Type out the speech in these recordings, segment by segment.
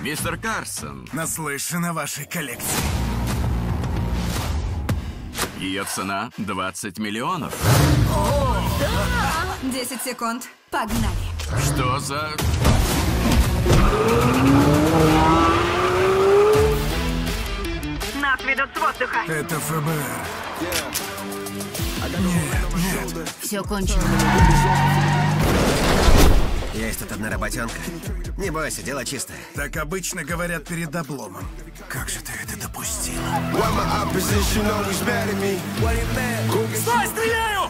Мистер Карсон, Наслышан о вашей коллекции. ее цена 20 миллионов. 10 секунд. Погнали. Что за... Нас ведут с воздуха. Это ФБР. Нет. Все кончено. Есть тут одна работенка. Не бойся, дело чистое. Так обычно говорят перед обломом. Как же ты это допустила? Стой, стреляю!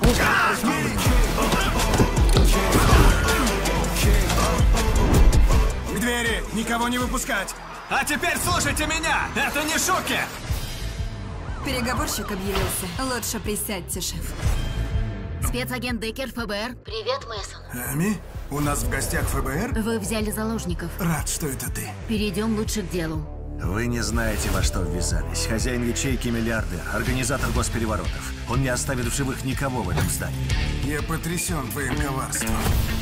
К двери! Никого не выпускать! А теперь слушайте меня! Это не шутки! Переговорщик объявился. Лучше присядьте, шеф. Спецагент Деккер, ФБР. Привет, Мэсон. Ами, у нас в гостях ФБР? Вы взяли заложников. Рад, что это ты. Перейдем лучше к делу. Вы не знаете, во что ввязались. Хозяин ячейки миллиардер, организатор госпереворотов. Он не оставит в живых никого в этом здании. Я потрясен твоим коварством.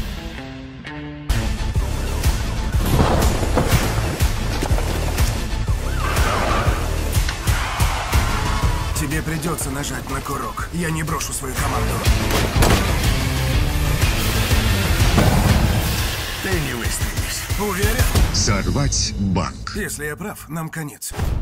Тебе придется нажать на курок. Я не брошу свою команду. Ты не выстрелишь. Уверен? Сорвать банк. Если я прав, нам конец.